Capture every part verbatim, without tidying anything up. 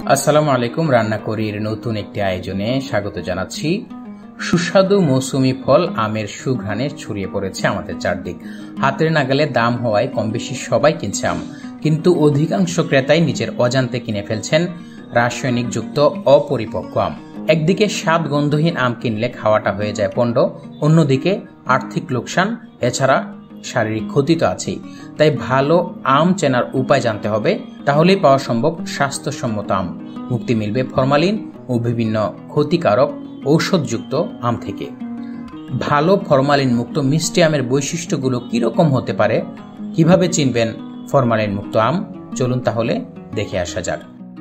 আসসালামু আলাইকুম। রান্না করির নতুন একটি আয়োজনে স্বাগত জানাচ্ছি। সুস্বাদু মৌসুমি ফল আমের সুঘ্রাণে ছড়িয়ে পড়েছে আমাদের চারদিক। হাতের নাগালে দাম হওয়ায় কম বেশি সবাই কিনছে আম, কিন্তু অধিকাংশ ক্রেতাই নিজের অজান্তে কিনে ফেলছেন রাসায়নিক যুক্ত অপরিপক্ক আম। একদিকে স্বাদ গন্ধহীন আম কিনলে খাওয়াটা হয়ে যায় পণ্ড, অন্যদিকে আর্থিক লোকসান, এছাড়া শারীরিক ক্ষতি তো আছেই। তাই ভালো আম চেনার উপায় জানতে হবে, তাহলেই পাওয়া সম্ভব স্বাস্থ্যসম্মত আম। মুক্তি মিলবে ফরমালিন ও বিভিন্ন ক্ষতিকারক ঔষধযুক্ত আম থেকে। ভালো ফরমালিন মুক্ত মিষ্টি আমের বৈশিষ্ট্যগুলো কিরকম হতে পারে, কিভাবে চিনবেন ফরমালিন মুক্ত আম, চলুন তাহলে দেখে আসা যাক।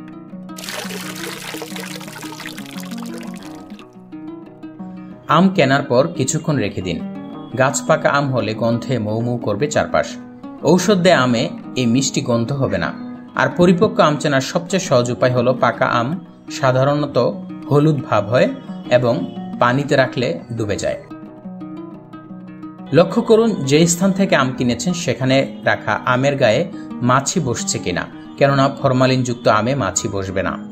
আম কেনার পর কিছুক্ষণ রেখে দিন। গাছ পাকা আম হলে গন্ধে মৌ মৌ করবে চারপাশ। ঔষধ দেয়া আমে এই মিষ্টি গন্ধ হবে না। আর পরিপক্ক আম চেনার সবচেয়ে সহজ উপায় হলো পাকা আম সাধারণত হলুদ ভাব হয় এবং পানিতে রাখলে ডুবে যায়। লক্ষ্য করুন যে স্থান থেকে আম কিনেছেন সেখানে রাখা আমের গায়ে মাছি বসছে কিনা, কেননা ফরমালিনযুক্ত আমে মাছি বসবে না।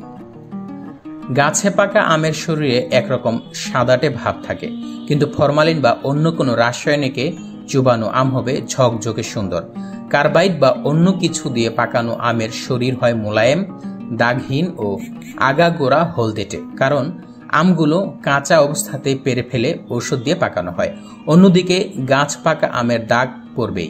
গাছে পাকা আমের শরীরে একরকম সাদাটে ভাব থাকে, কিন্তু ফরমালিন বা অন্য কোনো রাসায়নিকে চুবানো আম হবে ঝকঝকে সুন্দর। কার্বাইড বা অন্য কিছু দিয়ে পাকানো আমের শরীর হয় মোলায়েম, দাগহীন ও আগাগোড়া হলদেটে, কারণ আমগুলো কাঁচা অবস্থাতেই পেরে ফেলে ঔষধ দিয়ে পাকানো হয়। অন্যদিকে গাছ পাকা আমের দাগ পড়বেই।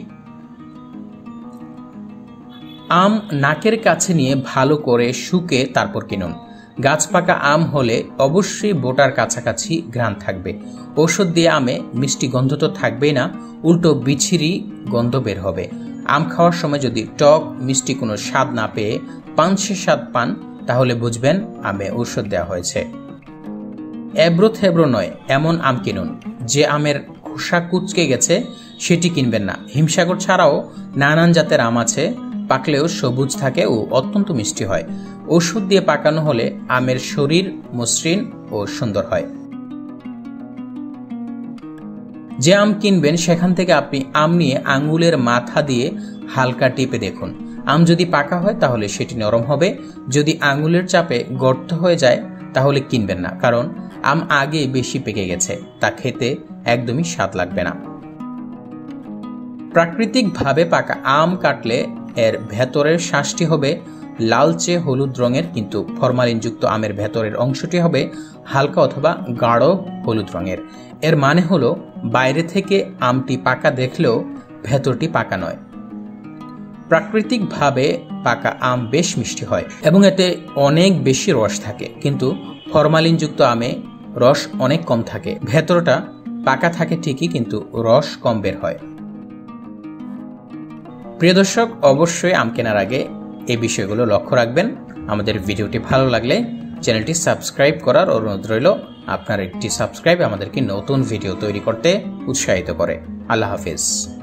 আম নাকের কাছে নিয়ে ভালো করে শুকে তারপর কিনুন। গাছ পাকা আম হলে অবশ্যই বোটার কাছাকাছি ঘ্রাণ থাকবে। ঔষধ দিয়ে আমে মিষ্টি গন্ধ তো থাকবেই না, উল্টো বিছিরি গন্ধ বের হবে। আম খাওয়ার সময় যদি টক মিষ্টি কোনো স্বাদ না পেয়ে পানসে স্বাদ পান, তাহলে বুঝবেন আমে ঔষধ দেওয়া হয়েছে। এবড়ো থেবড়ো নয় এমন আম কিনুন। যে আমের খোসা কুচকে গেছে সেটি কিনবেন না। হিমসাগর ছাড়াও নানান জাতের আম আছে, পাকলেও সবুজ থাকে ও অত্যন্ত মিষ্টি হয়। ওষুধ দিয়ে পাকানো হলে আমের শরীর মসৃণ ও সুন্দর হয়। যে আম কিনবেন সেখান থেকে আপনি আম নিয়ে আঙ্গুলের মাথা দিয়ে হালকা টিপে দেখুন। আম যদি পাকা হয় তাহলে সেটি নরম হবে। যদি আঙ্গুলের চাপে গর্ত হয়ে যায় তাহলে কিনবেন না, কারণ আম আগে বেশি পেকে গেছে, তা খেতে একদমই স্বাদ লাগবে না। প্রাকৃতিকভাবে পাকা আম কাটলে এর ভেতরের শ্বাসটি হবে লালচে হলুদ রঙের, কিন্তু ফরমালিনযুক্ত আমের ভেতরের অংশটি হবে হালকা অথবা গাঢ় হলুদ রঙের। এর মানে হলো বাইরে থেকে আমটি পাকা দেখলেও ভেতরটি পাকা নয়। প্রাকৃতিকভাবে পাকা আম বেশ মিষ্টি হয় এবং এতে অনেক বেশি রস থাকে, কিন্তু ফরমালিনযুক্ত আমে রস অনেক কম থাকে। ভেতরটা পাকা থাকে ঠিকই, কিন্তু রস কম বের হয়। প্রিয় দর্শক, অবশ্যই আম কেনার আগে এই বিষয়গুলো লক্ষ্য রাখবেন। আমাদের ভিডিওটি ভালো লাগলে চ্যানেলটি সাবস্ক্রাইব করার অনুরোধ রইল। আপনার একটি সাবস্ক্রাইব আমাদেরকে নতুন ভিডিও তৈরি করতে উৎসাহিত করে। আল্লাহ হাফিজ।